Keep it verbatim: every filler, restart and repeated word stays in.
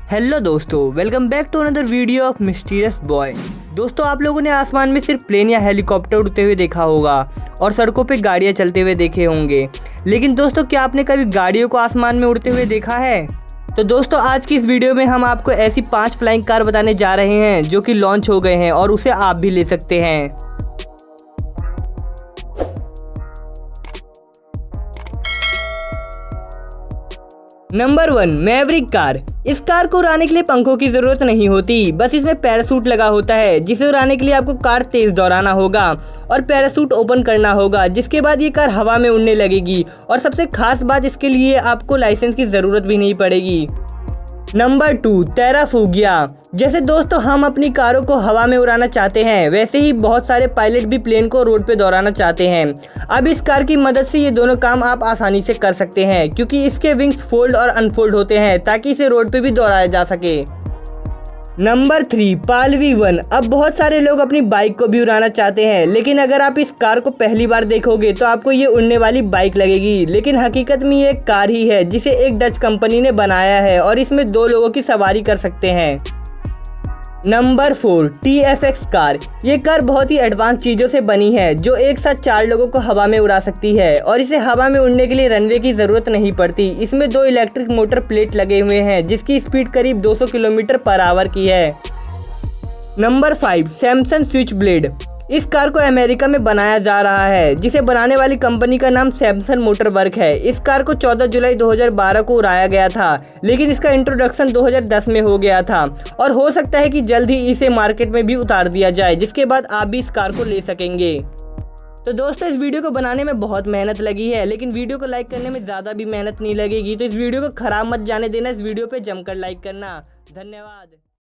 Hello दोस्तों, welcome back to another video of mysterious boy. दोस्तों, आप लोगों ने आसमान में सिर्फ प्लेन या हेलीकॉप्टर उड़ते हुए देखा होगा और सड़कों पे गाड़ियां चलते हुए देखे होंगे, लेकिन दोस्तों क्या आपने कभी गाड़ियों को आसमान में उड़ते हुए देखा है? तो दोस्तों आज की इस वीडियो में हम आपको ऐसी पांच फ्लाइंग कार बताने जा रहे हैं जो कि लॉन्च हो गए हैं और उसे आप भी ले सकते हैं। Number one, Maverick car. इस कार को उड़ाने के लिए पंखों की जरूरत नहीं होती, बस इसमें पैराशूट लगा होता है जिसे उड़ाने के लिए आपको कार तेज दौड़ाना होगा और पैराशूट ओपन करना होगा, जिसके बाद ये कार हवा में उड़ने लगेगी और सबसे खास बात इसके लिए आपको लाइसेंस की जरूरत भी नहीं पड़ेगी। Number two, Terrafugia. जैसे दोस्तों हम अपनी कारों को हवा में उड़ाना चाहते हैं, वैसे ही बहुत सारे पायलट भी प्लेन को रोड पे दौड़ाना चाहते हैं। अब इस कार की मदद से ये दोनों काम आप आसानी से कर सकते हैं, क्योंकि इसके विंग्स फोल्ड और अनफोल्ड होते हैं ताकि इसे रोड पे भी दौड़ाया जा सके। Number three, PAL V one. अब बहुत सारे लोग अपनी बाइक को भी उड़ाना चाहते हैं, लेकिन अगर आप इस कार को पहली बार देखोगे तो आपको ये उड़ने वाली बाइक लगेगी, लेकिन हकीकत में ये एक कार ही है जिसे एक डच कंपनी ने बनाया है और इसमें दो लोगों की सवारी कर सकते हैं। Number four, T F X car. ये कार बहुत ही एडवांस चीज़ों से बनी है जो एक साथ चार लोगों को हवा में उड़ा सकती है और इसे हवा में उड़ने के लिए रनवे की ज़रूरत नहीं पड़ती। इसमें दो इलेक्ट्रिक मोटर प्लेट लगे हुए हैं जिसकी स्पीड करीब दो सौ किलोमीटर पर आवर की है। Number five, Samsung Switchblade. इस कार को अमेरिका में बनाया जा रहा है, जिसे बनाने वाली कंपनी का नाम सैमसंग मोटर वर्क है। इस कार को चौदह जुलाई दो हज़ार बारह को उड़ाया गया था, लेकिन इसका इंट्रोडक्शन दो हज़ार दस में हो गया था और हो सकता है कि जल्द ही इसे मार्केट में भी उतार दिया जाए, जिसके बाद आप भी इस कार को ले सकेंगे। तो दोस्तों इस वीडियो को बनाने में बहुत मेहनत लगी है, लेकिन वीडियो को लाइक करने में ज़्यादा भी मेहनत नहीं लगेगी, तो इस वीडियो को खराब मत जाने देना। इस वीडियो पर जमकर लाइक करना। धन्यवाद।